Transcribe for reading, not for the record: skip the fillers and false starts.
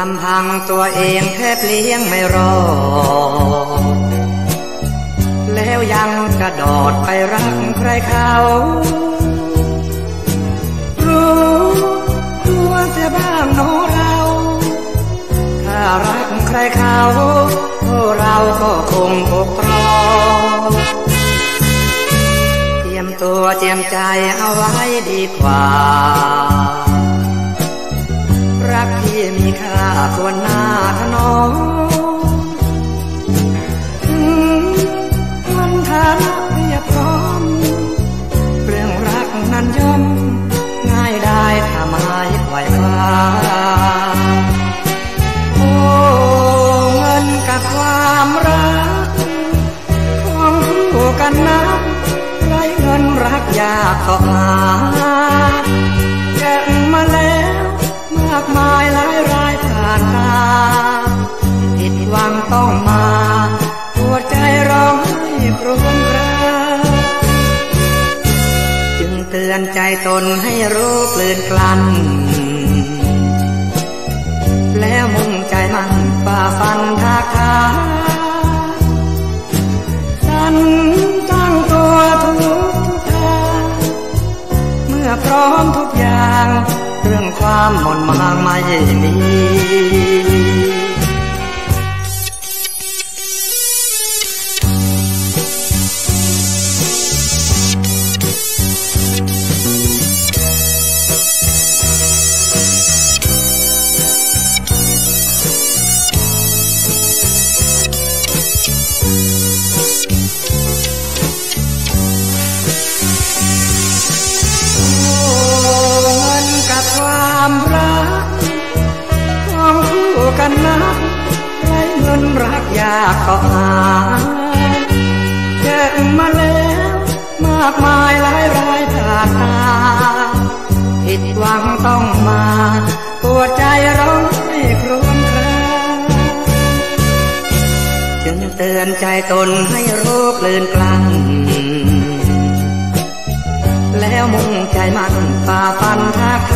ำพังตัวเองแทบเลี้ยงไม่รอดแล้วยังกระโดดไปรักใครเขารู้ตัวเสียบ้างโนเราถ้ารักใครเขาเราก็คงปกครองเตรียมตัวเตรียมใจเอาไว้ดีกว่ารักที่มีค่าควรหน้าถนอมวันฐานะเพียบพร้อมเรื่องรักนั้นย่อมง่ายได้ถ้าไม่ไขว่คว้าโอ้เงินกับความรักของคู่กันนักไรเงินรักยากก็หาแก่มาแล้วมากมายหลายรายผ่านตาผิดหวังต้องมาหัวใจร้องไห้ครวญครางจึงเตือนใจตนให้รู้กลืนกลั้นแล้วมุ่งใจมันฝ่าฟันทางฉันตั้งตัวทุกทางเมื่อพร้อมทุกอย่างเรื่องความหม่นหมางไม่มีกันนะไรเงินรักยากก็หาเก็บมาแล้วมากมายหลายรายผ่านตาผิดหวังต้องมาปวดใจร้องให้ครวญครางจึงเตือนใจตนให้รู้กลืนกลั้นแล้วมุ่งใจมันฝ่าฟันทาง